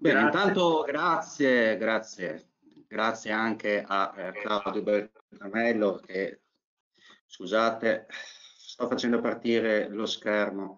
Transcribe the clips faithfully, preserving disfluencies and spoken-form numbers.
Bene, Grazie. intanto grazie, grazie, grazie anche a eh, Claudio Beltramello che, scusate, sto facendo partire lo schermo,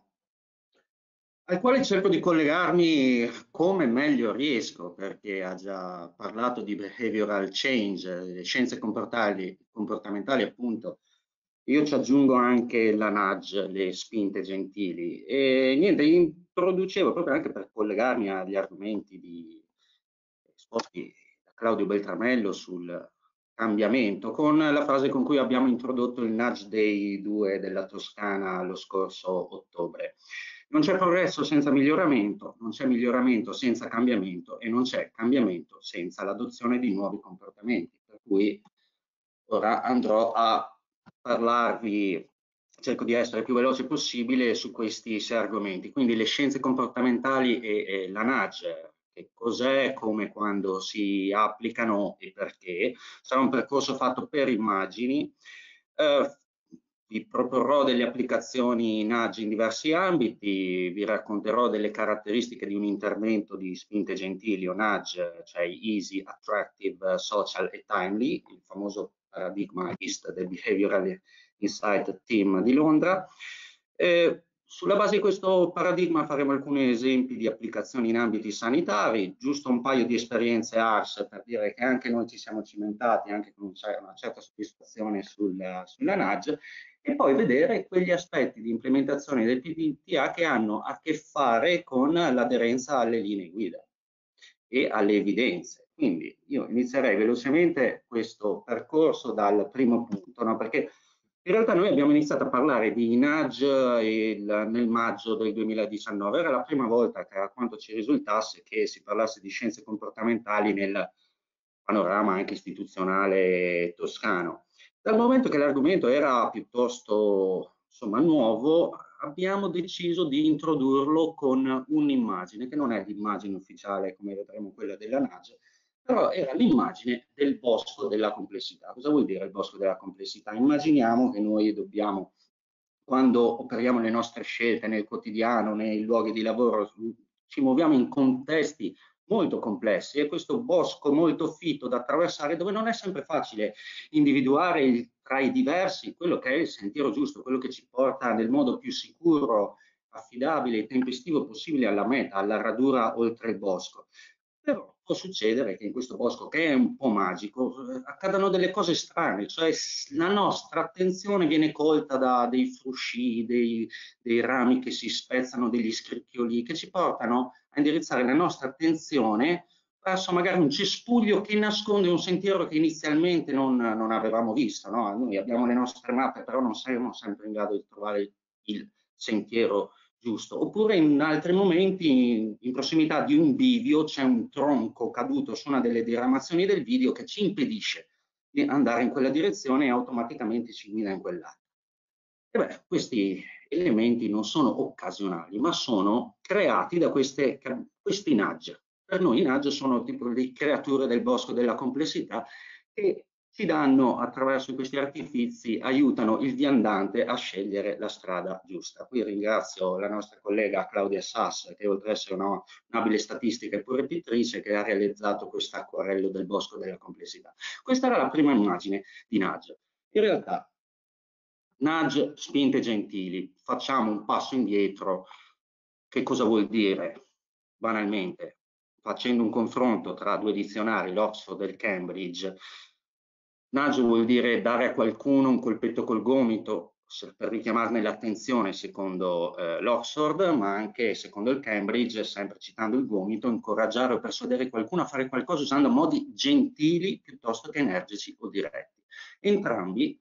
al quale cerco di collegarmi come meglio riesco, perché ha già parlato di behavioral change, le scienze comportali, comportamentali appunto. Io ci aggiungo anche la nudge, le spinte gentili e niente, introducevo proprio anche per collegarmi agli argomenti di, esposti da Claudio Beltramello sul cambiamento, con la frase con cui abbiamo introdotto il Nudge Day due della Toscana lo scorso ottobre. Non c'è progresso senza miglioramento, non c'è miglioramento senza cambiamento e non c'è cambiamento senza l'adozione di nuovi comportamenti. Per cui ora andrò a parlarvi, cerco di essere più veloce possibile su questi sei argomenti, quindi le scienze comportamentali e, e la nudge, che cos'è, come, quando si applicano e perché. Sarà un percorso fatto per immagini. Eh, vi proporrò delle applicazioni nudge in diversi ambiti, vi racconterò delle caratteristiche di un intervento di spinte gentili o nudge, cioè easy, attractive, social e timely, il famoso paradigma I S T del Behavioral Insight Team di Londra. Eh, sulla base di questo paradigma faremo alcuni esempi di applicazioni in ambiti sanitari, giusto un paio di esperienze A R S per dire che anche noi ci siamo cimentati, anche con una certa soddisfazione sul, sulla nudge, e poi vedere quegli aspetti di implementazione del P D T A che hanno a che fare con l'aderenza alle linee guida e alle evidenze. Quindi io inizierei velocemente questo percorso dal primo punto, no? Perché in realtà noi abbiamo iniziato a parlare di nudge il, nel maggio del duemiladiciannove, era la prima volta che a quanto ci risultasse che si parlasse di scienze comportamentali nel panorama anche istituzionale toscano. Dal momento che l'argomento era piuttosto insomma, nuovo, abbiamo deciso di introdurlo con un'immagine, che non è l'immagine ufficiale come vedremo quella della nudge, però era l'immagine del bosco della complessità. Cosa vuol dire il bosco della complessità? Immaginiamo che noi dobbiamo, quando operiamo le nostre scelte nel quotidiano, nei luoghi di lavoro, ci muoviamo in contesti molto complessi e questo bosco molto fitto da attraversare, dove non è sempre facile individuare il, tra i diversi quello che è il sentiero giusto, quello che ci porta nel modo più sicuro, affidabile e tempestivo possibile alla meta, alla radura oltre il bosco. Però può succedere che in questo bosco, che è un po' magico, accadano delle cose strane, cioè la nostra attenzione viene colta da dei frusci, dei, dei rami che si spezzano, degli scricchioli, che ci portano a indirizzare la nostra attenzione verso magari un cespuglio che nasconde un sentiero che inizialmente non, non avevamo visto. No? Noi abbiamo le nostre mappe, però non siamo sempre in grado di trovare il sentiero giusto. Oppure in altri momenti, in, in prossimità di un bivio, c'è un tronco caduto su una delle diramazioni del video che ci impedisce di andare in quella direzione e automaticamente ci guida in quell'altra. E beh, questi elementi non sono occasionali, ma sono creati da queste, questi nudge. Per noi i nudge sono tipo le creature del bosco della complessità che ci danno, attraverso questi artifizi, aiutano il viandante a scegliere la strada giusta. Qui ringrazio la nostra collega Claudia Sass, che oltre ad essere una, un'abile statistica e pure pittrice, che ha realizzato questo acquarello del bosco della complessità. Questa era la prima immagine di nudge. In realtà, nudge, spinte gentili, facciamo un passo indietro. Che cosa vuol dire? Banalmente, facendo un confronto tra due dizionari, l'Oxford e il Cambridge, nudge vuol dire dare a qualcuno un colpetto col gomito per richiamarne l'attenzione secondo eh, l'Oxford, ma anche secondo il Cambridge, sempre citando il gomito, incoraggiare o persuadere qualcuno a fare qualcosa usando modi gentili piuttosto che energici o diretti. Entrambi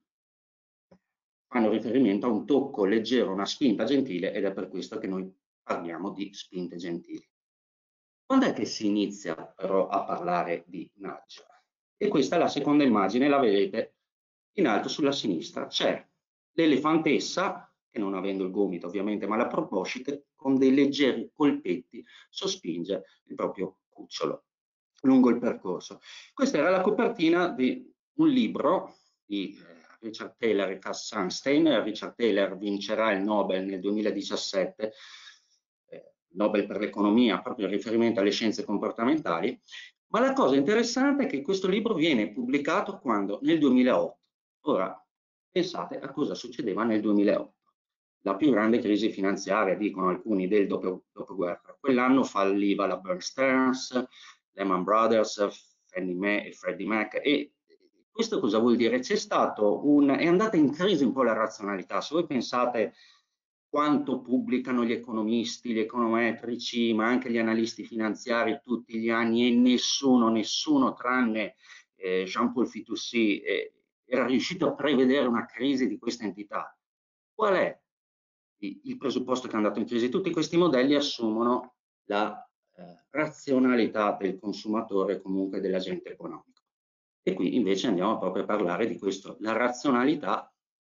fanno riferimento a un tocco leggero, una spinta gentile, ed è per questo che noi parliamo di spinte gentili. Quando è che si inizia però a parlare di nudge? E questa è la seconda immagine, la vedete in alto sulla sinistra. C'è l'elefantessa, che non avendo il gomito ovviamente, ma la proboscite, con dei leggeri colpetti sospinge il proprio cucciolo lungo il percorso. Questa era la copertina di un libro di Richard Taylor e Cass Sunstein. Richard Taylor vincerà il Nobel nel duemiladiciassette. Nobel per l'economia, proprio in riferimento alle scienze comportamentali, ma la cosa interessante è che questo libro viene pubblicato quando? Nel duemilaotto. Ora, pensate a cosa succedeva nel duemilaotto. La più grande crisi finanziaria, dicono alcuni, del dopo, dopoguerra. Quell'anno falliva la Bear Stearns, Lehman Brothers, Fannie Mae e Freddie Mac. E questo cosa vuol dire? C'è stato un... è andata in crisi un po' la razionalità. Se voi pensate quanto pubblicano gli economisti, gli econometrici, ma anche gli analisti finanziari tutti gli anni, e nessuno, nessuno tranne eh, Jean-Paul Fitoussi eh, era riuscito a prevedere una crisi di questa entità. Qual è il presupposto che è andato in crisi? Tutti questi modelli assumono la eh, razionalità del consumatore, comunque dell'agente economico. E qui invece andiamo proprio a parlare di questo, la razionalità.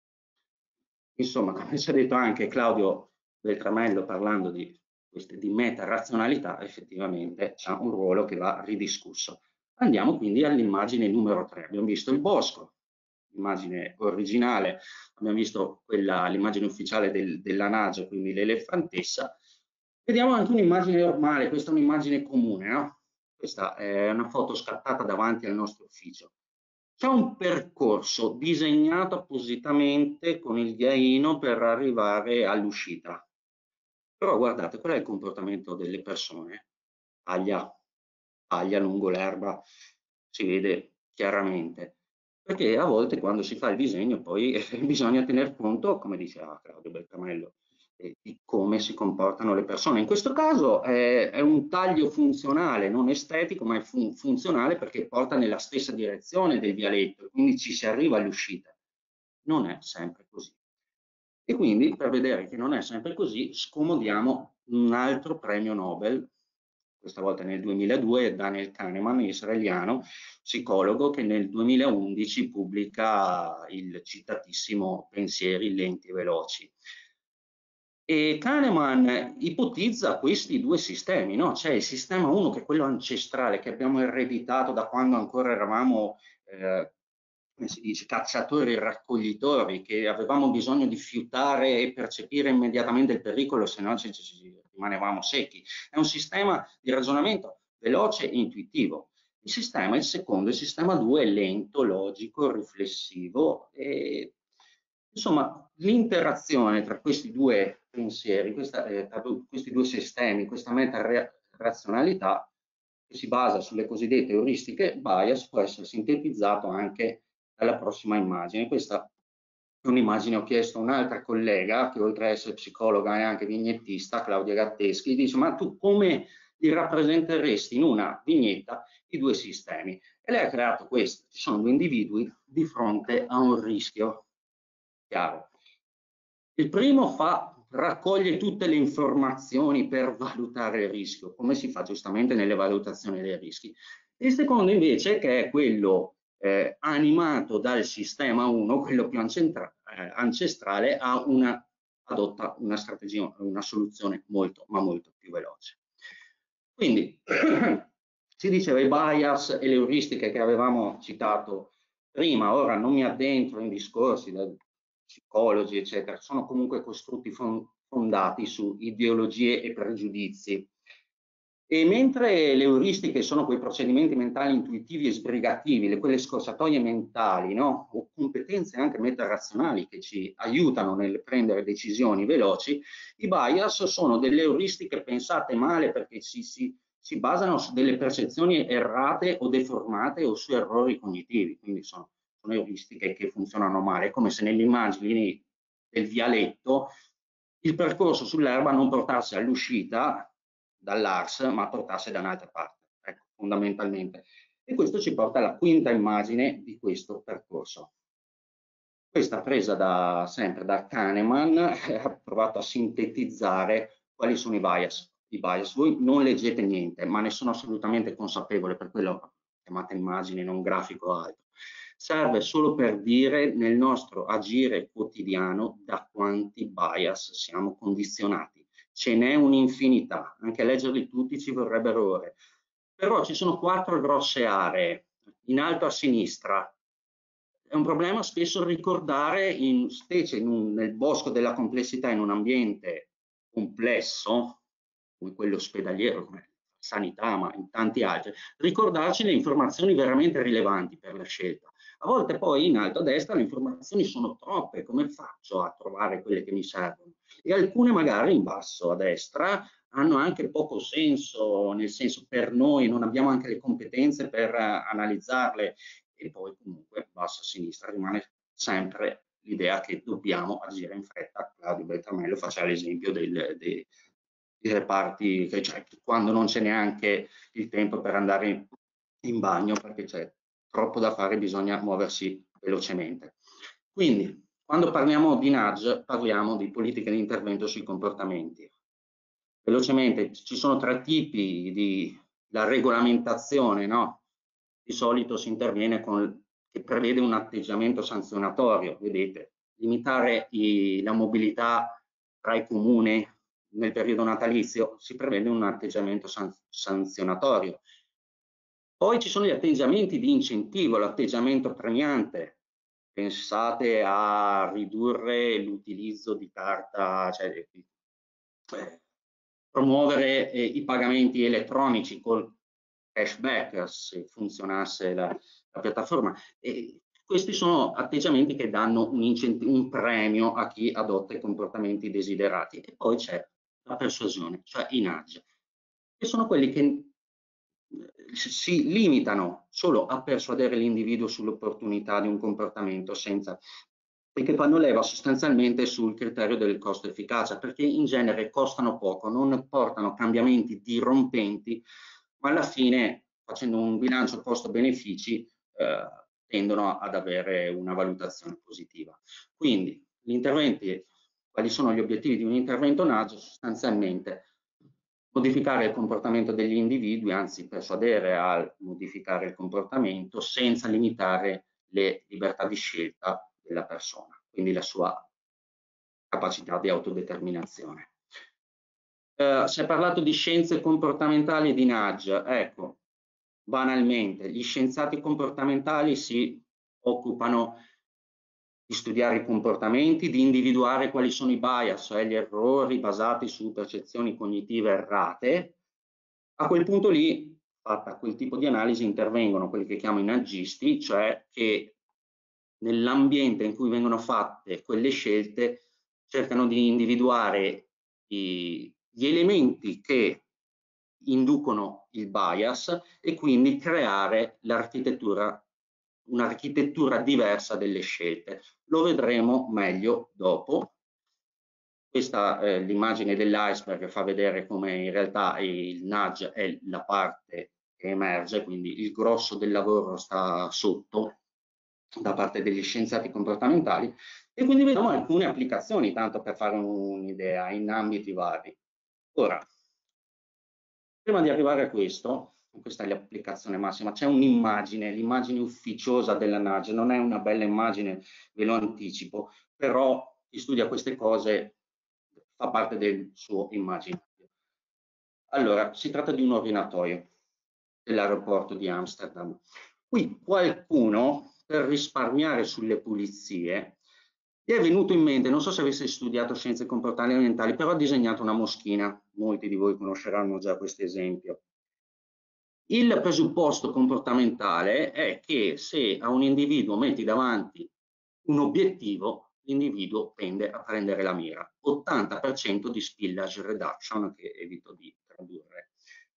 Insomma, come ci ha detto anche Claudio Beltramello parlando di, di meta-razionalità, effettivamente c'è un ruolo che va ridiscusso. Andiamo quindi all'immagine numero tre. Abbiamo visto il bosco, l'immagine originale, abbiamo visto l'immagine ufficiale del, della Naso, quindi l'elefantessa. Vediamo anche un'immagine normale, questa è un'immagine comune, no? Questa è una foto scattata davanti al nostro ufficio. C'è un percorso disegnato appositamente con il ghiaino per arrivare all'uscita. Però guardate, qual è il comportamento delle persone? Aglia, aglia lungo l'erba, si vede chiaramente. Perché a volte quando si fa il disegno poi eh, bisogna tener conto, come diceva Claudio Beltramello, eh, di come si comportano le persone. In questo caso è, è un taglio funzionale, non estetico, ma è fun funzionale perché porta nella stessa direzione del vialetto, quindi ci si arriva all'uscita. Non è sempre così. E quindi, per vedere che non è sempre così, scomodiamo un altro premio Nobel, questa volta nel duemiladue, Daniel Kahneman, israeliano, psicologo, che nel duemilaundici pubblica il citatissimo Pensieri lenti e veloci. E Kahneman ipotizza questi due sistemi, no? C'è il sistema uno che è quello ancestrale che abbiamo ereditato da quando ancora eravamo, eh, come si dice, cacciatori e raccoglitori, che avevamo bisogno di fiutare e percepire immediatamente il pericolo, se no ci, ci rimanevamo secchi. È un sistema di ragionamento veloce e intuitivo. Il sistema, il secondo, il sistema due, è lento, logico, riflessivo e insomma l'interazione tra questi due pensieri, questa, eh, tra questi due sistemi, questa meta-razionalità che si basa sulle cosiddette euristiche bias può essere sintetizzato anche dalla prossima immagine. Questa è un'immagine, ho chiesto a un'altra collega che oltre a essere psicologa è anche vignettista, Claudia Gatteschi, dice ma tu come li rappresenteresti in una vignetta i due sistemi? E lei ha creato questo, ci sono due individui di fronte a un rischio chiaro. Il primo fa, raccoglie tutte le informazioni per valutare il rischio, come si fa giustamente nelle valutazioni dei rischi. Il secondo invece, che è quello eh, animato dal sistema uno, quello più eh, ancestrale, ha una, adotta una strategia, una soluzione molto, ma molto più veloce. Quindi, si diceva i bias e le euristiche che avevamo citato prima, ora non mi addentro in discorsi da psicologi, eccetera, sono comunque costrutti fondati su ideologie e pregiudizi. E mentre le euristiche sono quei procedimenti mentali intuitivi e sbrigativi, le, quelle scorciatoie mentali, no? O competenze anche metarazionali che ci aiutano nel prendere decisioni veloci, i bias sono delle euristiche pensate male perché ci si, si basano su delle percezioni errate o deformate o su errori cognitivi, quindi sono, sono euristiche che funzionano male, come se nelle immagini del vialetto il percorso sull'erba non portasse all'uscita dall'A R S, ma portasse da un'altra parte, ecco, fondamentalmente. E questo ci porta alla quinta immagine di questo percorso. Questa presa da, sempre da Kahneman, ha provato a sintetizzare quali sono i bias. I bias. Voi non leggete niente, ma ne sono assolutamente consapevole, per quello chiamate immagine, non grafico altro. Serve solo per dire nel nostro agire quotidiano da quanti bias siamo condizionati. Ce n'è un'infinità, anche a leggerli tutti ci vorrebbero ore. Però ci sono quattro grosse aree. In alto a sinistra è un problema spesso ricordare, in, specie in un, nel bosco della complessità, in un ambiente complesso, come quello ospedaliero, come sanità, ma in tanti altri, ricordarci le informazioni veramente rilevanti per la scelta. A volte poi in alto a destra le informazioni sono troppe, come faccio a trovare quelle che mi servono? E alcune magari in basso a destra hanno anche poco senso, nel senso per noi non abbiamo anche le competenze per uh, analizzarle, e poi comunque basso a sinistra rimane sempre l'idea che dobbiamo agire in fretta. Claudio Beltramello faceva l'esempio dei, dei reparti, cioè quando non c'è neanche il tempo per andare in, in bagno perché c'è troppo da fare, bisogna muoversi velocemente. Quindi, quando parliamo di nudge, parliamo di politiche di intervento sui comportamenti. Velocemente, ci sono tre tipi di la regolamentazione, no? Di solito si interviene con, che prevede un atteggiamento sanzionatorio, vedete, limitare i, la mobilità tra i comuni nel periodo natalizio, si prevede un atteggiamento san, sanzionatorio. Poi ci sono gli atteggiamenti di incentivo, l'atteggiamento premiante. Pensate a ridurre l'utilizzo di carta, cioè eh, promuovere eh, i pagamenti elettronici col cashback se funzionasse la, la piattaforma. E questi sono atteggiamenti che danno un, un premio a chi adotta i comportamenti desiderati. E poi c'è la persuasione, cioè i nudge, che sono quelli che si limitano solo a persuadere l'individuo sull'opportunità di un comportamento senza, e che fanno leva sostanzialmente sul criterio del costo-efficacia, perché in genere costano poco, non portano cambiamenti dirompenti, ma alla fine, facendo un bilancio costo-benefici, eh, tendono ad avere una valutazione positiva. Quindi, gli interventi, quali sono gli obiettivi di un intervento nudge? Sostanzialmente modificare il comportamento degli individui, anzi persuadere a modificare il comportamento senza limitare le libertà di scelta della persona, quindi la sua capacità di autodeterminazione. Eh, si è parlato di scienze comportamentali e di nudge. Ecco, banalmente, gli scienziati comportamentali si occupano di studiare i comportamenti, di individuare quali sono i bias, cioè gli errori basati su percezioni cognitive errate. A quel punto lì, fatta quel tipo di analisi, intervengono quelli che chiamo i nudgisti, cioè che nell'ambiente in cui vengono fatte quelle scelte cercano di individuare i, gli elementi che inducono il bias e quindi creare l'architettura, un'architettura diversa delle scelte. Lo vedremo meglio dopo. Questa è l'immagine dell'iceberg che fa vedere come in realtà il nudge è la parte che emerge, quindi il grosso del lavoro sta sotto da parte degli scienziati comportamentali, e quindi vediamo alcune applicazioni, tanto per fare un'idea, in ambiti vari. Ora, prima di arrivare a questo, questa è l'applicazione massima, c'è un'immagine, l'immagine ufficiosa della nudge, non è una bella immagine, ve lo anticipo, però chi studia queste cose fa parte del suo immaginario. Allora, si tratta di un ordinatorio dell'aeroporto di Amsterdam. Qui qualcuno, per risparmiare sulle pulizie, gli è venuto in mente, non so se avesse studiato scienze comportamentali, però ha disegnato una moschina. Molti di voi conosceranno già questo esempio. Il presupposto comportamentale è che se a un individuo metti davanti un obiettivo, l'individuo tende a prendere la mira. ottanta per cento di spillage reduction, che evito di tradurre.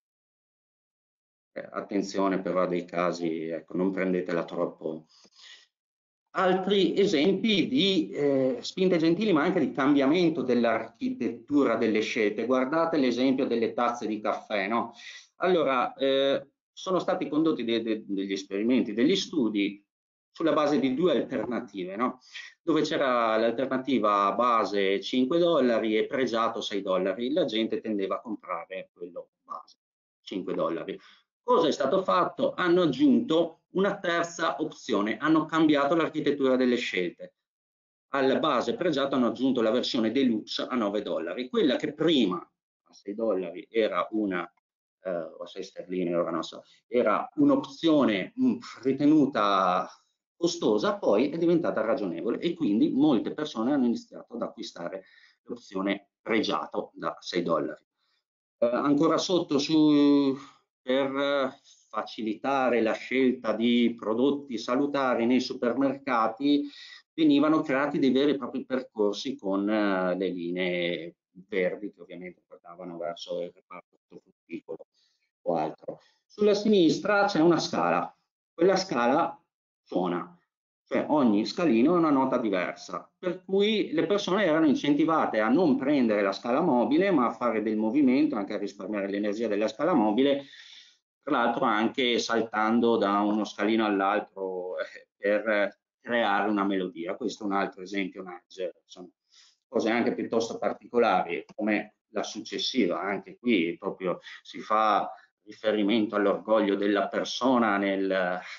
Eh, attenzione però a dei casi, ecco, non prendetela troppo. Altri esempi di eh, spinte gentili, ma anche di cambiamento dell'architettura delle scelte. Guardate l'esempio delle tazze di caffè, no? Allora, eh, sono stati condotti de de degli esperimenti, degli studi sulla base di due alternative, no? Dove c'era l'alternativa base cinque dollari e pregiato sei dollari. La gente tendeva a comprare quello base, cinque dollari. Cosa è stato fatto? Hanno aggiunto una terza opzione, hanno cambiato l'architettura delle scelte. Alla base pregiato hanno aggiunto la versione deluxe a nove dollari. Quella che prima a sei dollari era una, eh, o sei sterline, ora non so, era un'opzione ritenuta costosa, poi è diventata ragionevole e quindi molte persone hanno iniziato ad acquistare l'opzione pregiato da sei dollari. Eh, ancora sotto, su, per facilitare la scelta di prodotti salutari nei supermercati, venivano creati dei veri e propri percorsi con eh, le linee verdi che ovviamente portavano verso il reparto frutticolo o altro. Sulla sinistra c'è una scala, quella scala suona, cioè ogni scalino è una nota diversa, per cui le persone erano incentivate a non prendere la scala mobile, ma a fare del movimento, anche a risparmiare l'energia della scala mobile, tra l'altro anche saltando da uno scalino all'altro eh, per creare una melodia. Questo è un altro esempio, Nudge. Sono cose anche piuttosto particolari, come la successiva, anche qui proprio si fa riferimento all'orgoglio della persona, nel,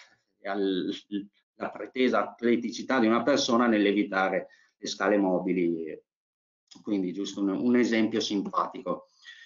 alla pretesa atleticità di una persona nell'evitare le scale mobili, quindi giusto un, un esempio simpatico.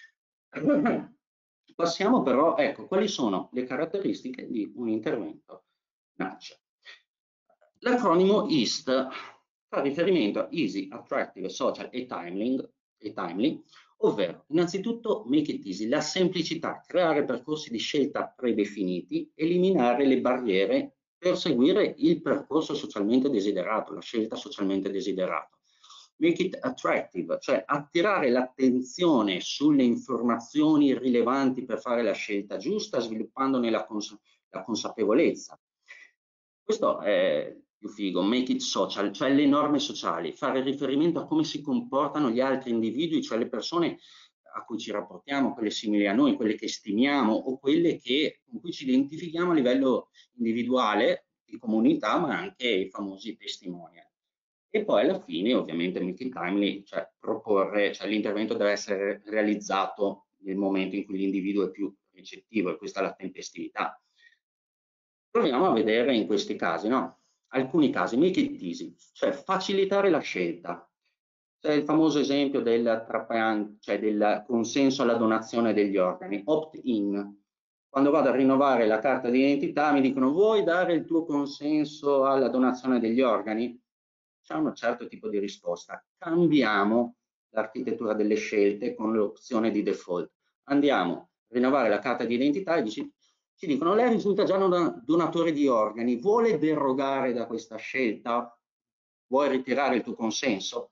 Passiamo però, ecco, quali sono le caratteristiche di un intervento Nudge. L'acronimo E A S T fa riferimento a Easy, Attractive, Social e Timely, e timely ovvero innanzitutto make it easy, la semplicità, creare percorsi di scelta predefiniti, eliminare le barriere per seguire il percorso socialmente desiderato, la scelta socialmente desiderata. Make it attractive, cioè attirare l'attenzione sulle informazioni rilevanti per fare la scelta giusta, sviluppandone la, cons la consapevolezza. Questo è più figo, make it social, cioè le norme sociali, fare riferimento a come si comportano gli altri individui, cioè le persone a cui ci rapportiamo, quelle simili a noi, quelle che stimiamo o quelle che, con cui ci identifichiamo a livello individuale, di comunità, ma anche i famosi testimonial. E poi alla fine, ovviamente, make it timely, cioè proporre, cioè l'intervento deve essere realizzato nel momento in cui l'individuo è più ricettivo, e questa è la tempestività. Proviamo a vedere in questi casi, no? Alcuni casi, make it easy, cioè facilitare la scelta. C'è il famoso esempio del, cioè del consenso alla donazione degli organi, opt-in. Quando vado a rinnovare la carta di identità mi dicono vuoi dare il tuo consenso alla donazione degli organi? C'è un certo tipo di risposta. Cambiamo l'architettura delle scelte con l'opzione di default. Andiamo a rinnovare la carta di identità e dici, ci dicono lei risulta già un donatore di organi, vuole derogare da questa scelta? Vuoi ritirare il tuo consenso?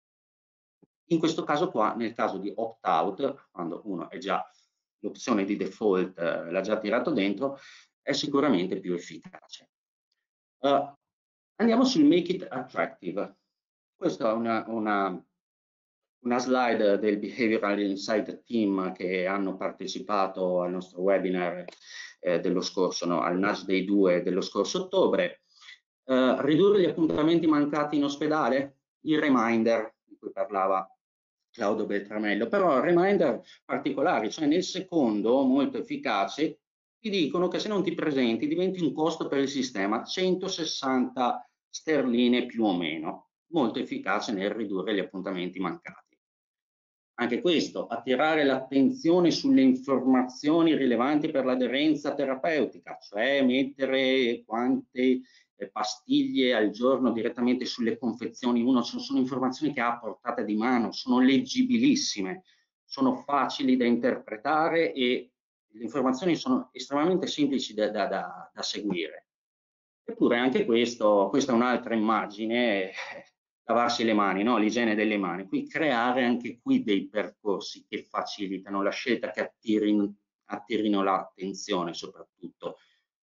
In questo caso qua, nel caso di opt-out, quando uno è già l'opzione di default, eh, l'ha già tirato dentro, è sicuramente più efficace. Uh, andiamo sul make it attractive. Questa è una, una, una slide del Behavioral Insight Team che hanno partecipato al nostro webinar eh, dello scorso, no, al Nudge Day due dello scorso ottobre. Uh, ridurre gli appuntamenti mancati in ospedale, il reminder di cui parlava Claudio Beltramello, però reminder particolari, cioè nel secondo, molto efficace, ti dicono che se non ti presenti diventi un costo per il sistema, centosessanta sterline più o meno, molto efficace nel ridurre gli appuntamenti mancati. Anche questo, attirare l'attenzione sulle informazioni rilevanti per l'aderenza terapeutica, cioè mettere quante eh, pastiglie al giorno direttamente sulle confezioni. Uno, sono informazioni che ha a portata di mano, sono leggibilissime, sono facili da interpretare e le informazioni sono estremamente semplici da, da, da, da seguire. Eppure anche questo, questa è un'altra immagine, lavarsi le mani, no? L'igiene delle mani. Qui creare anche qui dei percorsi che facilitano la scelta, che attirino, attirino l'attenzione soprattutto.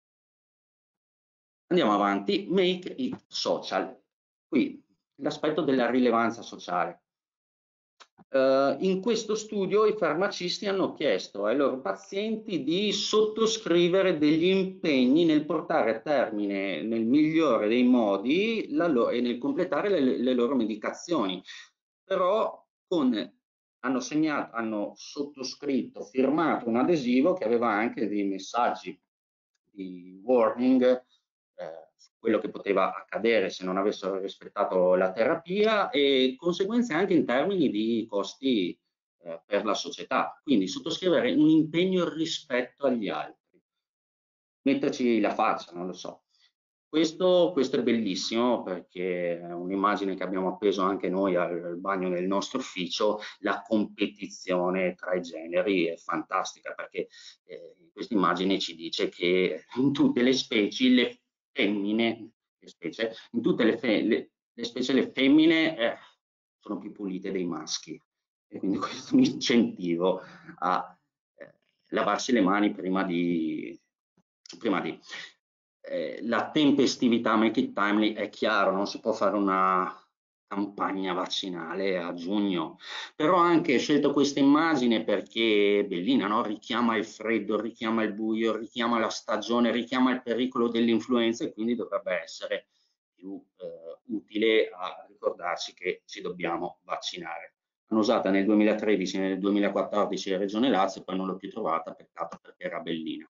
Andiamo avanti, make it social. Qui l'aspetto della rilevanza sociale. Uh, in questo studio i farmacisti hanno chiesto ai loro pazienti di sottoscrivere degli impegni nel portare a termine nel migliore dei modi la e nel completare le, le loro medicazioni, però con, hanno segnato, hanno sottoscritto, firmato un adesivo che aveva anche dei messaggi di warning eh, quello che poteva accadere se non avessero rispettato la terapia e conseguenze anche in termini di costi eh, per la società. Quindi sottoscrivere un impegno rispetto agli altri. Metterci la faccia, non lo so. Questo, questo è bellissimo perché è un'immagine che abbiamo appeso anche noi al, al bagno del nostro ufficio. La competizione tra i generi è fantastica perché eh, in questa immagine ci dice che in tutte le specie le femmine, le specie, in tutte le, fe, le, le specie le femmine eh, sono più pulite dei maschi e quindi questo è un incentivo a eh, lavarsi le mani prima di, prima di eh, la tempestività, make it timely, è chiaro, non si può fare una campagna vaccinale a giugno, però anche scelto questa immagine perché è bellina, no? Richiama il freddo, richiama il buio, richiama la stagione, richiama il pericolo dell'influenza e quindi dovrebbe essere più eh, utile a ricordarci che ci dobbiamo vaccinare. L'hanno usata nel duemilatredici e nel duemilaquattordici a Regione Lazio, poi non l'ho più trovata, peccato perché era bellina.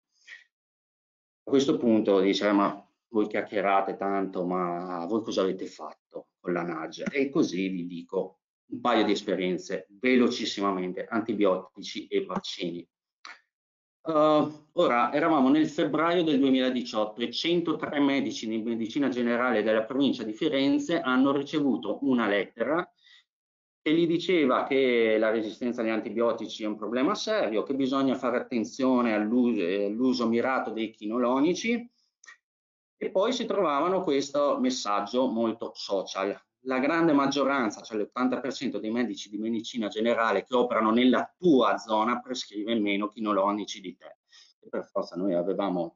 A questo punto dice, ma voi chiacchierate tanto, ma voi cosa avete fatto con la N A G? E così vi dico un paio di esperienze velocissimamente, antibiotici e vaccini. Uh, ora, eravamo nel febbraio del duemiladiciotto e centotré medici di medicina generale della provincia di Firenze hanno ricevuto una lettera che gli diceva che la resistenza agli antibiotici è un problema serio, che bisogna fare attenzione all'uso mirato dei chinolonici, e poi si trovavano questo messaggio molto social. La grande maggioranza, cioè l'ottanta per cento dei medici di medicina generale che operano nella tua zona prescrive meno chinolonici di te. E per forza noi avevamo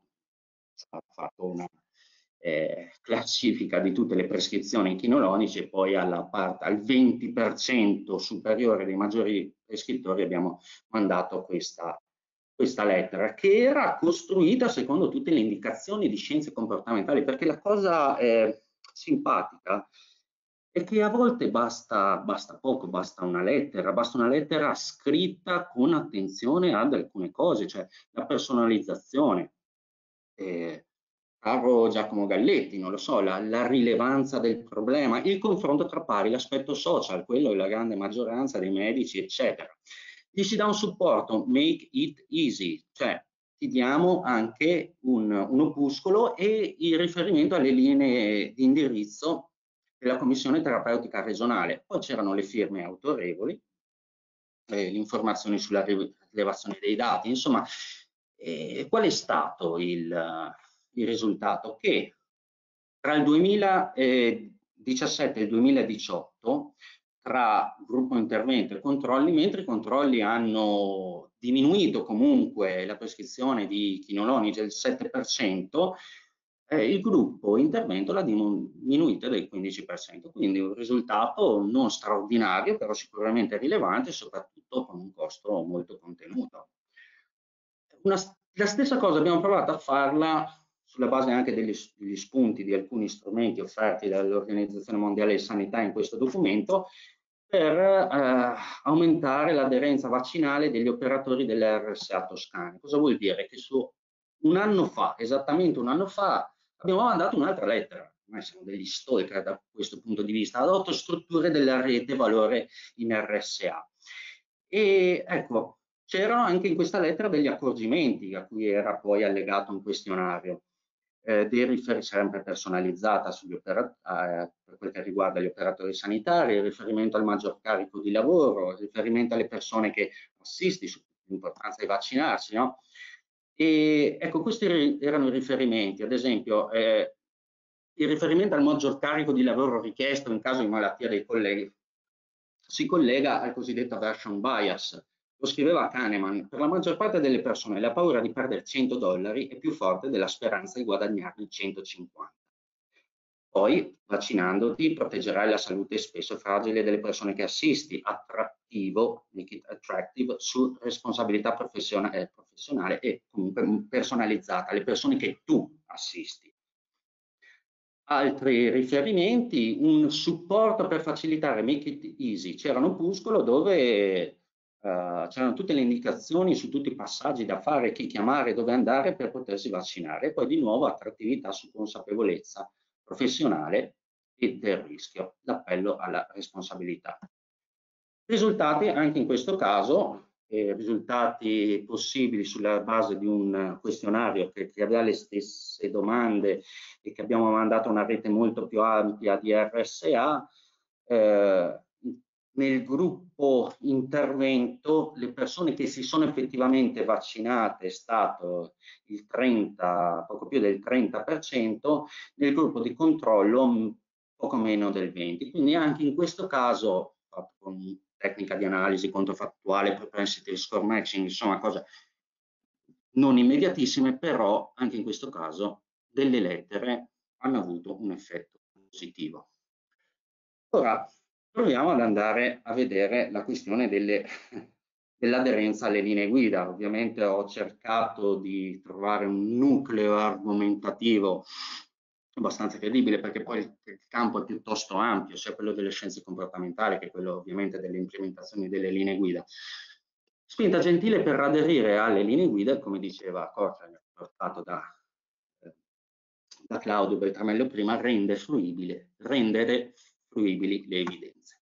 fatto una eh, classifica di tutte le prescrizioni in chinolonici e poi alla parte, al venti per cento superiore dei maggiori prescrittori abbiamo mandato questa, questa lettera, che era costruita secondo tutte le indicazioni di scienze comportamentali, perché la cosa eh, simpatica è che a volte basta, basta poco, basta una lettera, basta una lettera scritta con attenzione ad alcune cose, cioè la personalizzazione. Eh, caro Giacomo Galletti, non lo so, la, la rilevanza del problema, il confronto tra pari, l'aspetto social, quello è la grande maggioranza dei medici, eccetera. Gli si dà un supporto, make it easy, cioè ti diamo anche un, un opuscolo e il riferimento alle linee di indirizzo della Commissione Terapeutica Regionale. Poi c'erano le firme autorevoli, eh, le informazioni sulla rilevazione dei dati, insomma, eh, qual è stato il, il risultato? Che tra il duemiladiciassette e il duemiladiciotto, tra gruppo intervento e controlli, mentre i controlli hanno diminuito comunque la prescrizione di chinolonici del sette per cento, eh, il gruppo intervento l'ha diminuita del quindici per cento, quindi un risultato non straordinario, però sicuramente rilevante, soprattutto con un costo molto contenuto. Una, la stessa cosa abbiamo provato a farla sulla base anche degli, degli spunti di alcuni strumenti offerti dall'Organizzazione Mondiale di Sanità in questo documento, per eh, aumentare l'aderenza vaccinale degli operatori delle R S A toscane. Cosa vuol dire? Che su un anno fa, esattamente un anno fa, abbiamo mandato un'altra lettera, noi siamo degli stalker da questo punto di vista, ad otto strutture della rete valore in R S A. E ecco, c'erano anche in questa lettera degli accorgimenti a cui era poi allegato un questionario, eh, dei riferimenti sempre personalizzata sugli eh, per quel che riguarda gli operatori sanitari, il riferimento al maggior carico di lavoro, il riferimento alle persone che assisti sull'importanza di vaccinarsi, no? E ecco, questi erano i riferimenti, ad esempio, eh, il riferimento al maggior carico di lavoro richiesto in caso di malattia dei colleghi si collega al cosiddetto aversion bias. Lo scriveva Kahneman: per la maggior parte delle persone la paura di perdere cento dollari è più forte della speranza di guadagnarne centocinquanta. Poi, vaccinandoti, proteggerai la salute spesso fragile delle persone che assisti. Attrattivo, make it attractive, su responsabilità professionale, eh, professionale e comunque personalizzata, le persone che tu assisti. Altri riferimenti, un supporto per facilitare Make It Easy. C'era un opuscolo dove uh, c'erano tutte le indicazioni su tutti i passaggi da fare, chi chiamare, dove andare per potersi vaccinare. E poi di nuovo attrattività su consapevolezza professionale e del rischio, l'appello alla responsabilità. Risultati anche in questo caso eh, risultati possibili sulla base di un questionario che, che aveva le stesse domande e che abbiamo mandato a una rete molto più ampia di R S A. Eh, nel gruppo intervento le persone che si sono effettivamente vaccinate è stato il trenta, poco più del trenta per cento, nel gruppo di controllo poco meno del venti per cento. Quindi anche in questo caso, fatto con tecnica di analisi controfattuale, propensity score matching, insomma cose non immediatissime, però anche in questo caso delle lettere hanno avuto un effetto positivo. Ora proviamo ad andare a vedere la questione delle, dell'aderenza alle linee guida. Ovviamente ho cercato di trovare un nucleo argomentativo abbastanza credibile, perché poi il campo è piuttosto ampio, sia quello delle scienze comportamentali che quello ovviamente delle implementazioni delle linee guida. Spinta gentile per aderire alle linee guida, come diceva Cortland, portato da, eh, da Claudio Beltramello prima, rende fruibile, rendere fruibili le evidenze.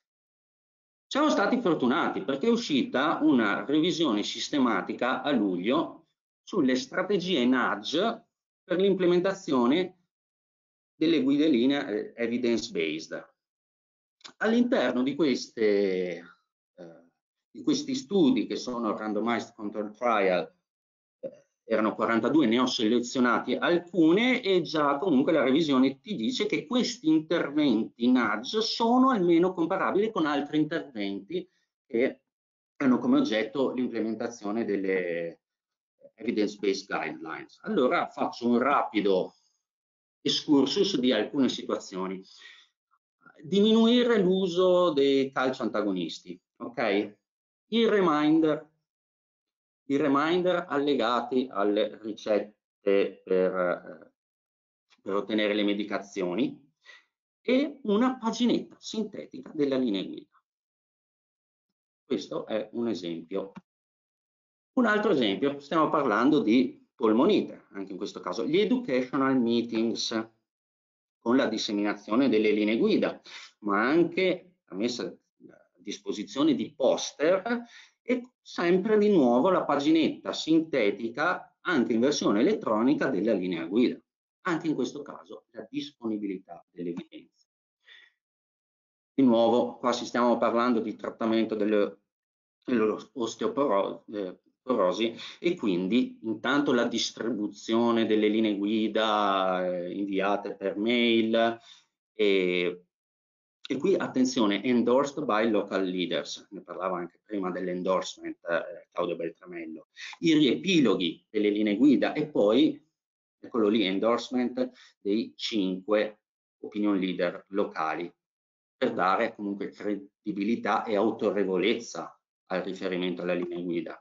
Siamo stati fortunati perché è uscita una revisione sistematica a luglio sulle strategie nudge per l'implementazione delle guide linee evidence-based. All'interno di, eh, di questi studi, che sono randomized control trial, eh, erano quarantadue, ne ho selezionati alcune, e già comunque la revisione ti dice che questi interventi nudge sono almeno comparabili con altri interventi che hanno come oggetto l'implementazione delle evidence-based guidelines. Allora faccio un rapido excursus di alcune situazioni. Diminuire l'uso dei calci antagonisti, ok? I reminder, i reminder allegati alle ricette per, per ottenere le medicazioni, e una paginetta sintetica della linea guida. Questo è un esempio. Un altro esempio, stiamo parlando di polmonite, anche in questo caso, gli educational meetings, con la disseminazione delle linee guida, ma anche la messa a disposizione di poster, e sempre di nuovo la paginetta sintetica, anche in versione elettronica, della linea guida. Anche in questo caso la disponibilità delle evidenze. Di nuovo, qua si stiamo parlando di trattamento dell'osteoporosi, e quindi intanto la distribuzione delle linee guida eh, inviate per mail, e, e qui attenzione, endorsed by local leaders, ne parlava anche prima dell'endorsement eh, Claudio Beltramello, i riepiloghi delle linee guida, e poi eccolo lì, endorsement dei cinque opinion leader locali, per dare comunque credibilità e autorevolezza al riferimento alla linea guida.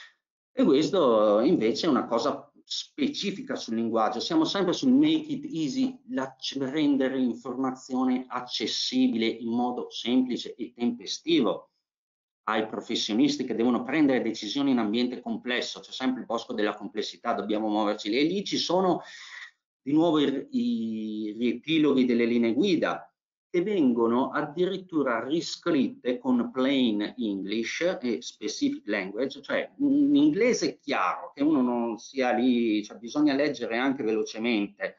E questo invece è una cosa specifica sul linguaggio. Siamo sempre sul make it easy, rendere l'informazione accessibile in modo semplice e tempestivo ai professionisti che devono prendere decisioni in ambiente complesso. C'è sempre il bosco della complessità, dobbiamo muoverci lì, e lì ci sono di nuovo i, i riepiloghi delle linee guida, che vengono addirittura riscritte con plain English e specific language, cioè in inglese chiaro, che uno non sia lì, cioè bisogna leggere anche velocemente,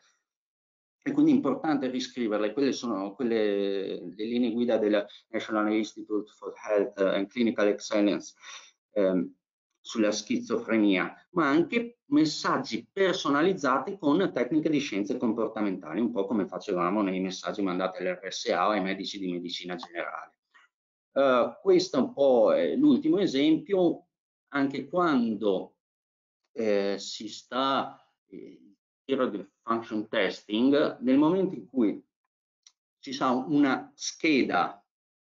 e quindi è importante riscriverle. Quelle sono quelle, le linee guida del National Institute for Health and Clinical Excellence ehm, sulla schizofrenia, ma anche messaggi personalizzati con tecniche di scienze comportamentali, un po' come facevamo nei messaggi mandati all'R S A o ai medici di medicina generale. Uh, questo è un po' l'ultimo esempio. Anche quando eh, si sta eh, di function testing, nel momento in cui ci sarà una scheda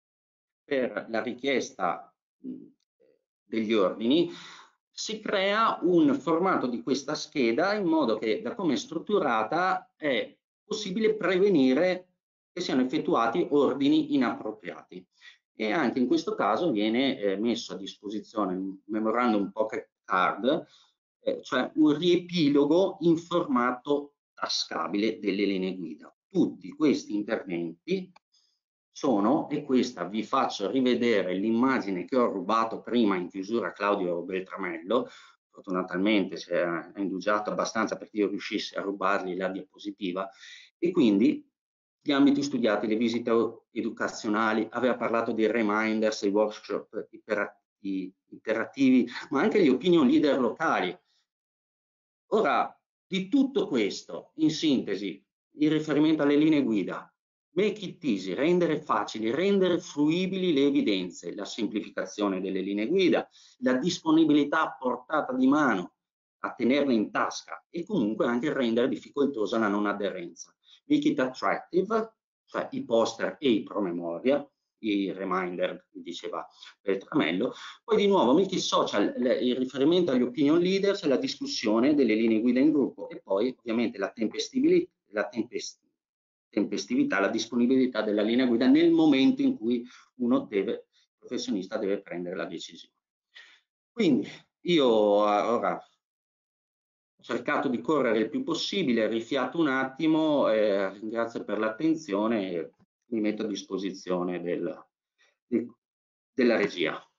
per la richiesta mh, degli ordini, si crea un formato di questa scheda in modo che, da come è strutturata, è possibile prevenire che siano effettuati ordini inappropriati. E anche in questo caso viene eh, messo a disposizione un memorandum pocket card, eh, cioè un riepilogo in formato tascabile delle linee guida. Tutti questi interventi sono, e questa vi faccio rivedere l'immagine che ho rubato prima in chiusura a Claudio Beltramello, fortunatamente si è indugiato abbastanza perché io riuscissi a rubargli la diapositiva, e quindi gli ambiti studiati, le visite educazionali, aveva parlato di reminders, i workshop interattivi, ma anche gli opinion leader locali. Ora, di tutto questo, in sintesi, in riferimento alle linee guida, make it easy, rendere facili, rendere fruibili le evidenze, la semplificazione delle linee guida, la disponibilità a portata di mano, a tenerle in tasca, e comunque anche rendere difficoltosa la non aderenza. Make it attractive, cioè i poster e i promemoria, i reminder, diceva Beltramello. Poi di nuovo make it social, il riferimento agli opinion leaders e la discussione delle linee guida in gruppo, e poi ovviamente la tempestività, la tempest tempestività, la disponibilità della linea guida nel momento in cui uno deve, il professionista deve prendere la decisione. Quindi io ora ho cercato di correre il più possibile, rifiato un attimo, eh, ringrazio per l'attenzione e mi metto a disposizione del, del, della regia.